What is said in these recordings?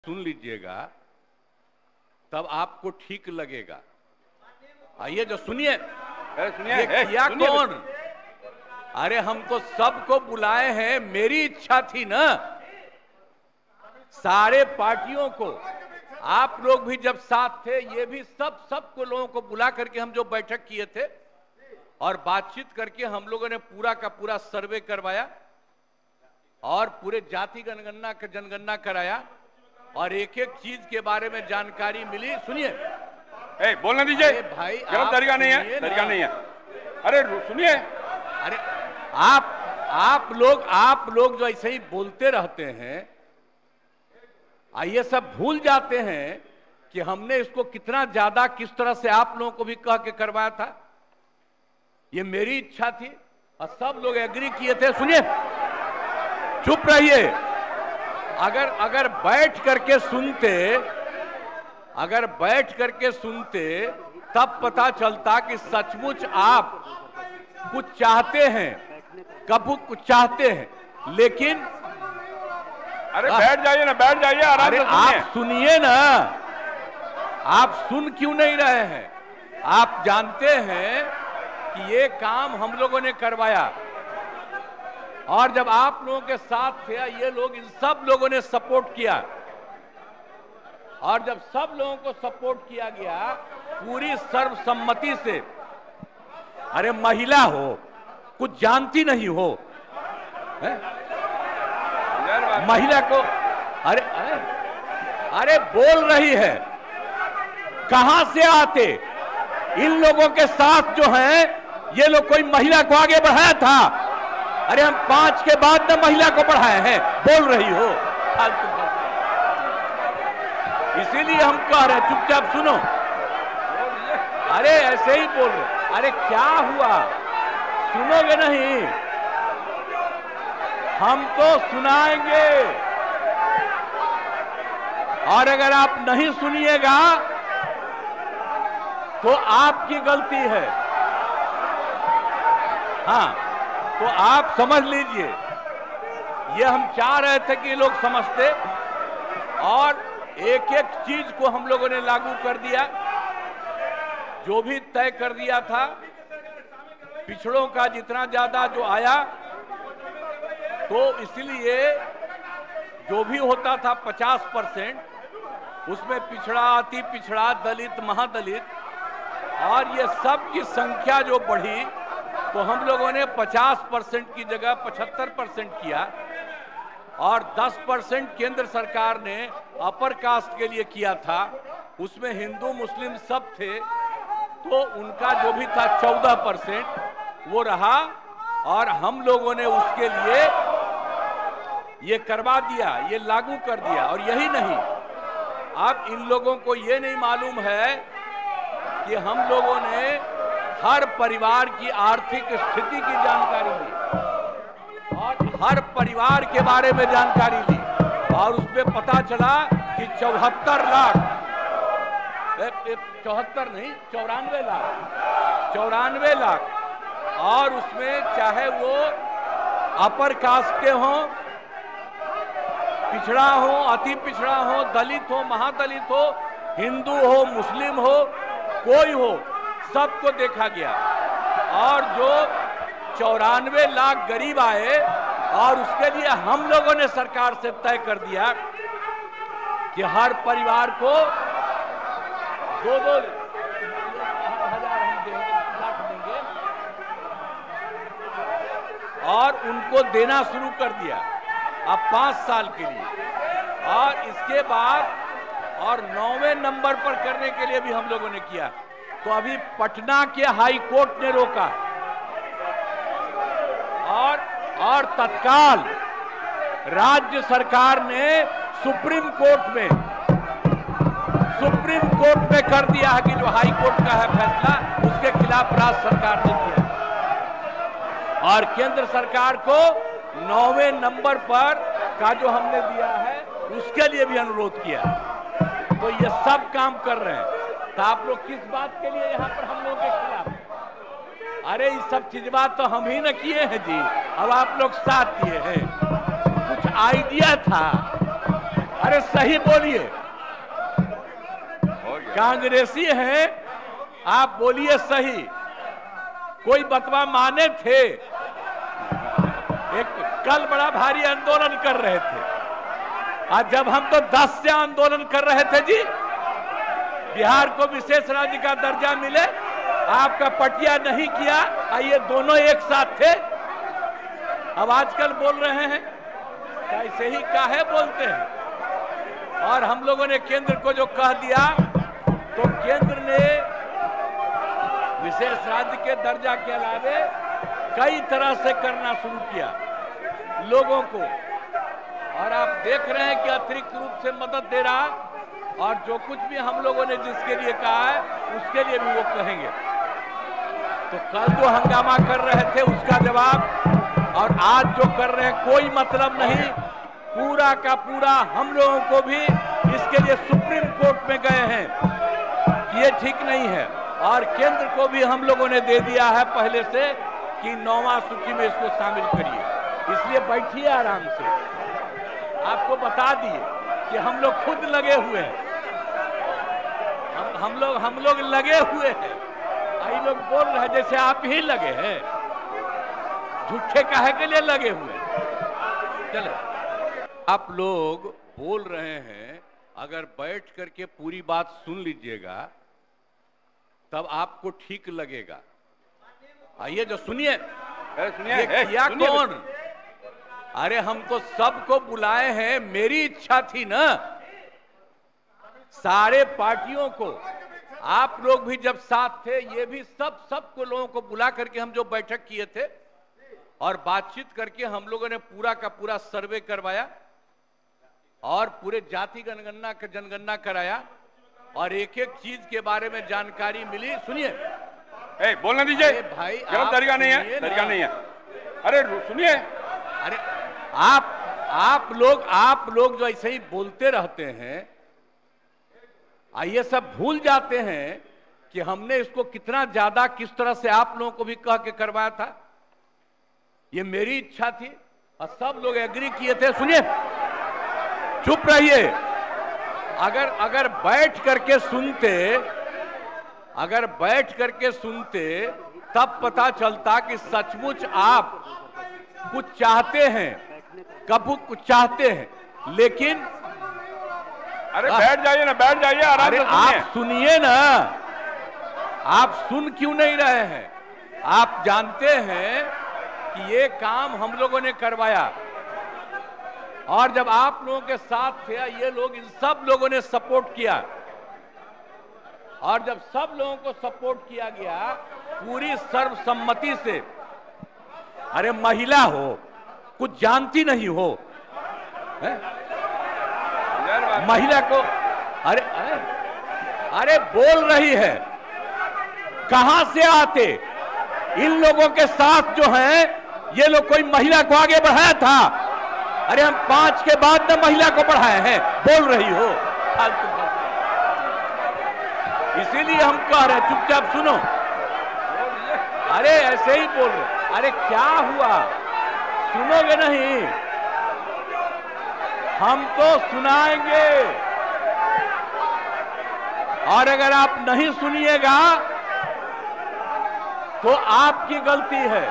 सुन लीजिएगा तब आपको ठीक लगेगा। आइए जो सुनिए, ये किया कौन? अरे हमको सबको बुलाए हैं, मेरी इच्छा थी ना, सारे पार्टियों को, आप लोग भी जब साथ थे, ये भी सबको लोगों को बुला करके हम जो बैठक किए थे और बातचीत करके हम लोगों ने पूरा का पूरा सर्वे करवाया और पूरे जाति जनगणना कराया और एक एक चीज के बारे में जानकारी मिली। सुनिए, बोलने दीजिए भाई, तरीका नहीं है, तरीका नहीं है। अरे सुनिए, अरे आप लोग जो ऐसे ही बोलते रहते हैं, ये सब भूल जाते हैं कि हमने इसको कितना ज्यादा किस तरह से आप लोगों को भी कह के करवाया था। ये मेरी इच्छा थी और सब लोग एग्री किए थे। सुनिए, चुप रहिए। अगर बैठ करके सुनते तब पता चलता कि सचमुच आप कुछ चाहते हैं, कब कुछ चाहते हैं, लेकिन अरे बैठ जाइए ना, बैठ जाइए, आराम से सुनिए। आप सुनिए ना, आप सुन क्यों नहीं रहे हैं? आप जानते हैं कि ये काम हम लोगों ने करवाया और जब आप लोगों के साथ थे, ये लोग, इन सब लोगों ने सपोर्ट किया और जब सब लोगों को सपोर्ट किया गया पूरी सर्वसम्मति से, अरे महिला हो, कुछ जानती नहीं हो, महिला को, अरे बोल रही है, कहां से आते? इन लोगों के साथ जो हैं, ये लोग कोई महिला को आगे बढ़ाया था? अरे हम 5 के बाद न महिला को बढ़ाए हैं, बोल रही हो फालतू। इसीलिए हम कह रहे हैं चुपचाप सुनो। अरे ऐसे ही बोल रहे, अरे क्या हुआ, सुनोगे नहीं? हम तो सुनाएंगे और अगर आप नहीं सुनिएगा तो आपकी गलती है। हाँ, तो आप समझ लीजिए, ये हम चाह रहे थे कि लोग समझते और एक एक चीज को हम लोगों ने लागू कर दिया, जो भी तय कर दिया था। पिछड़ों का जितना ज्यादा जो आया, तो इसलिए जो भी होता था 50%, उसमें पिछड़ा, अति पिछड़ा, दलित, महादलित और ये सब की संख्या जो बढ़ी, तो हम लोगों ने 50% की जगह 75% किया और 10% केंद्र सरकार ने अपर कास्ट के लिए किया था। उसमें हिंदू मुस्लिम सब थे, तो उनका जो भी था 14% वो रहा और हम लोगों ने उसके लिए ये करवा दिया, ये लागू कर दिया। और यही नहीं, अब इन लोगों को ये नहीं मालूम है कि हम लोगों ने हर परिवार की आर्थिक स्थिति की जानकारी ली और हर परिवार के बारे में जानकारी ली और उसमें पता चला कि 74 लाख, 74 नहीं, 94 लाख और उसमें चाहे वो अपर कास्ट के हों, पिछड़ा हो, अति पिछड़ा हो, दलित हो, महादलित हो, हिंदू हो, मुस्लिम हो, कोई हो, सबको देखा गया और जो 94 लाख गरीब आए और उसके लिए हम लोगों ने सरकार से तय कर दिया कि हर परिवार को 2-2 हजार हम देंगे और उनको देना शुरू कर दिया अब 5 साल के लिए। और इसके बाद और 9वें नंबर पर करने के लिए भी हम लोगों ने किया। तो अभी पटना के हाई कोर्ट ने रोका और तत्काल राज्य सरकार ने सुप्रीम कोर्ट में कर दिया है कि जो हाई कोर्ट का है फैसला, उसके खिलाफ राज्य सरकार ने किया और केंद्र सरकार को 9वें नंबर पर का जो हमने दिया है उसके लिए भी अनुरोध किया। तो ये सब काम कर रहे हैं। तो आप लोग किस बात के लिए यहाँ पर हम लोगों के खिलाफ? अरे ये सब चीज बात तो हम ही न किए हैं जी, अब आप लोग साथ दिए हैं। कुछ आइडिया था अरे सही बोलिए, हो गया। कांग्रेसी हैं आप, बोलिए सही। कोई बतवा माने थे, एक कल बड़ा भारी आंदोलन कर रहे थे, आज जब हम तो 10 से आंदोलन कर रहे थे जी, बिहार को विशेष राज्य का दर्जा मिले, आपका पटिया नहीं किया, ये दोनों एक साथ थे। अब आजकल बोल रहे हैं, कैसे ही काहे बोलते हैं। और हम लोगों ने केंद्र को जो कह दिया, तो केंद्र ने विशेष राज्य के दर्जा के अलावे कई तरह से करना शुरू किया लोगों को, और आप देख रहे हैं कि अतिरिक्त रूप से मदद दे रहा, और जो कुछ भी हम लोगों ने जिसके लिए कहा है उसके लिए भी वो कहेंगे। तो कल जो हंगामा कर रहे थे उसका जवाब, और आज जो कर रहे हैं कोई मतलब नहीं। पूरा का पूरा हम लोगों को भी इसके लिए सुप्रीम कोर्ट में गए हैं, ये ठीक नहीं है, और केंद्र को भी हम लोगों ने दे दिया है पहले से कि 9वां सूची में इसको शामिल करिए। इसलिए बैठिए आराम से, आपको बता दिए कि हम लोग खुद लगे हुए हैं, हम लोग लगे हुए हैं। आई लोग बोल रहे हैं जैसे आप ही लगे हैं, झूठे काहे के लिए लगे हुए हैं। चलो, आप लोग बोल रहे हैं, अगर बैठ करके पूरी बात सुन लीजिएगा तब आपको ठीक लगेगा। आइए जो सुनिए, ये किया कौन? अरे हमको सबको बुलाए हैं, मेरी इच्छा थी ना, सारे पार्टियों को, आप लोग भी जब साथ थे, ये भी सबको लोगों को बुला करके हम जो बैठक किए थे और बातचीत करके हम लोगों ने पूरा का पूरा सर्वे करवाया और पूरे जाति जनगणना कराया, और एक एक चीज के बारे में जानकारी मिली। सुनिए, बोलने दीजिए भाई, तरीका नहीं है, तरीका नहीं है। अरे सुनिए, अरे आप लोग जो ऐसे ही बोलते रहते हैं, ये सब भूल जाते हैं कि हमने इसको कितना ज्यादा किस तरह से आप लोगों को भी कह के करवाया था। ये मेरी इच्छा थी और सब लोग एग्री किए थे। सुनिए, चुप रहिए, अगर बैठ करके सुनते तब पता चलता कि सचमुच आप कुछ चाहते हैं, कब कुछ चाहते हैं, लेकिन अरे बैठ जाइए ना, बैठ जाइए आराम से। आप सुनिए ना, आप सुन क्यों नहीं रहे हैं? आप जानते हैं कि ये काम हम लोगों ने करवाया, और जब आप लोगों के साथ थे ये लोग, इन सब लोगों ने सपोर्ट किया, और जब सब लोगों को सपोर्ट किया गया पूरी सर्वसम्मति से, अरे महिला हो, कुछ जानती नहीं हो, महिला को, अरे बोल रही है, कहां से आते? इन लोगों के साथ जो हैं, ये लोग कोई महिला को आगे बढ़ाया था? अरे हम 5 के बाद न महिला को बढ़ाए हैं, बोल रही हो फालतू। इसीलिए हम कह रहे हैं चुपचाप सुनो। अरे ऐसे ही बोल रहे, अरे क्या हुआ, सुनोगे नहीं? हम तो सुनाएंगे, और अगर आप नहीं सुनिएगा तो आपकी गलती है।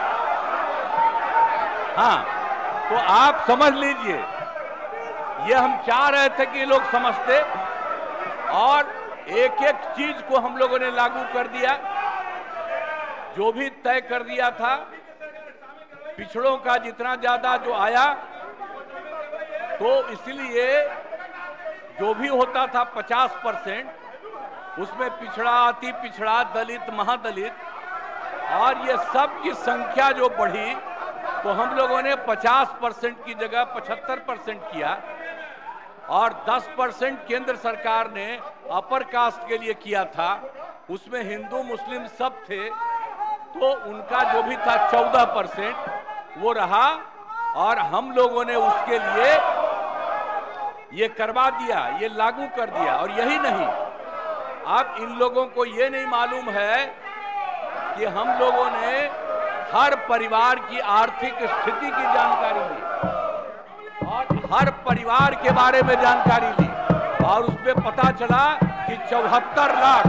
हाँ, तो आप समझ लीजिए, ये हम चाह रहे थे कि लोग समझते, और एक एक चीज को हम लोगों ने लागू कर दिया, जो भी तय कर दिया था। पिछड़ों का जितना ज्यादा जो आया, तो इसलिए जो भी होता था 50%, उसमें पिछड़ा, अति पिछड़ा, दलित, महादलित, और ये सब की संख्या जो बढ़ी, तो हम लोगों ने 50% की जगह 75% किया, और 10% केंद्र सरकार ने अपर कास्ट के लिए किया था। उसमें हिंदू मुस्लिम सब थे, तो उनका जो भी था 14% वो रहा, और हम लोगों ने उसके लिए ये करवा दिया, ये लागू कर दिया। और यही नहीं, अब इन लोगों को ये नहीं मालूम है कि हम लोगों ने हर परिवार की आर्थिक स्थिति की जानकारी दी, और हर परिवार के बारे में जानकारी ली और उसमें पता चला कि 74 लाख,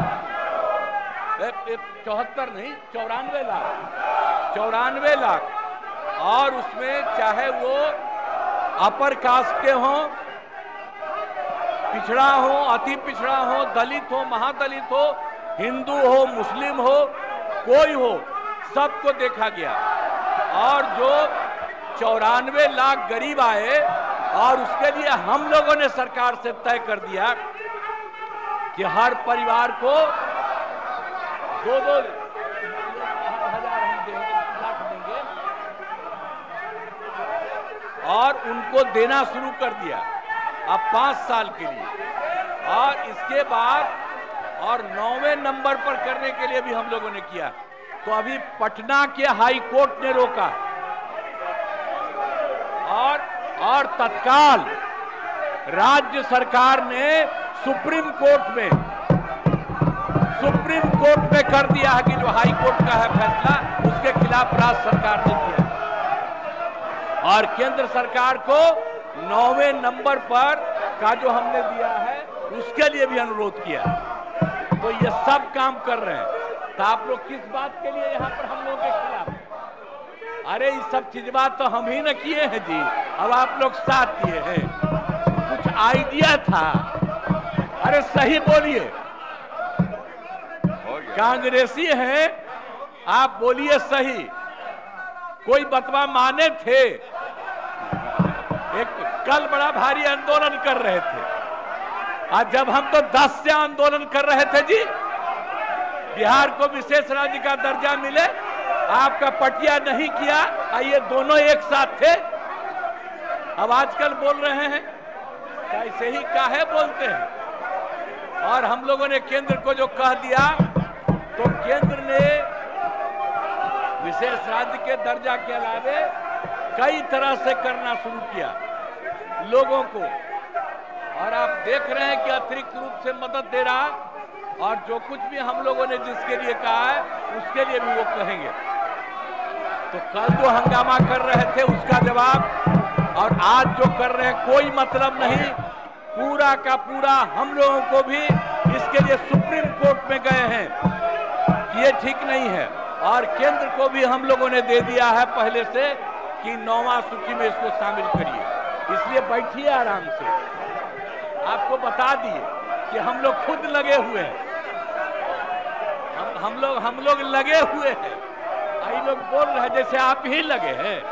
74 नहीं 94 लाख, और उसमें चाहे वो अपर कास्ट के हों, पिछड़ा हो, अति पिछड़ा हो, दलित हो, महादलित हो, हिंदू हो, मुस्लिम हो, कोई हो, सबको देखा गया। और जो 94 लाख गरीब आए और उसके लिए हम लोगों ने सरकार से तय कर दिया कि हर परिवार को 2-2 हजार हम देंगे और उनको देना शुरू कर दिया अब 5 साल के लिए। और इसके बाद और 9वें नंबर पर करने के लिए भी हम लोगों ने किया। तो अभी पटना के हाई कोर्ट ने रोका और तत्काल राज्य सरकार ने सुप्रीम कोर्ट में कर दिया है कि जो हाई कोर्ट का है फैसला, उसके खिलाफ राज्य सरकार ने किया और केंद्र सरकार को 9वें नंबर पर का जो हमने दिया है उसके लिए भी अनुरोध किया। तो ये सब काम कर रहे हैं। तो आप लोग किस बात के लिए यहाँ पर हम लोगों के खिलाफ? अरे ये सब चीज बात तो हम ही न किए हैं जी, अब आप लोग साथ दिए हैं। कुछ आइडिया था, अरे सही बोलिए, कांग्रेसी हैं आप, बोलिए सही। कोई बतवा माने थे, एक कल बड़ा भारी आंदोलन कर रहे थे, आज जब हम तो 10 से आंदोलन कर रहे थे जी, बिहार को विशेष राज्य का दर्जा मिले, आपका पटिया नहीं किया, ये दोनों एक साथ थे। अब आजकल बोल रहे हैं, कैसे ही काहे बोलते हैं। और हम लोगों ने केंद्र को जो कह दिया, तो केंद्र ने विशेष राज्य के दर्जा के अलावे कई तरह से करना शुरू किया लोगों को। और आप देख रहे हैं कि अतिरिक्त रूप से मदद दे रहा, और जो कुछ भी हम लोगों ने जिसके लिए कहा है उसके लिए भी वो कहेंगे। तो कल जो हंगामा कर रहे थे उसका जवाब, और आज जो कर रहे हैं कोई मतलब नहीं। पूरा का पूरा हम लोगों को भी इसके लिए सुप्रीम कोर्ट में गए हैं, ये ठीक नहीं है। और केंद्र को भी हम लोगों ने दे दिया है पहले से कि 9वां सूची में इसको शामिल करिए। इसलिए बैठिए आराम से, आपको बता दिए कि हम लोग खुद लगे हुए हैं, हम लोग लगे हुए हैं। ये लोग बोल रहे हैं जैसे आप ही लगे हैं।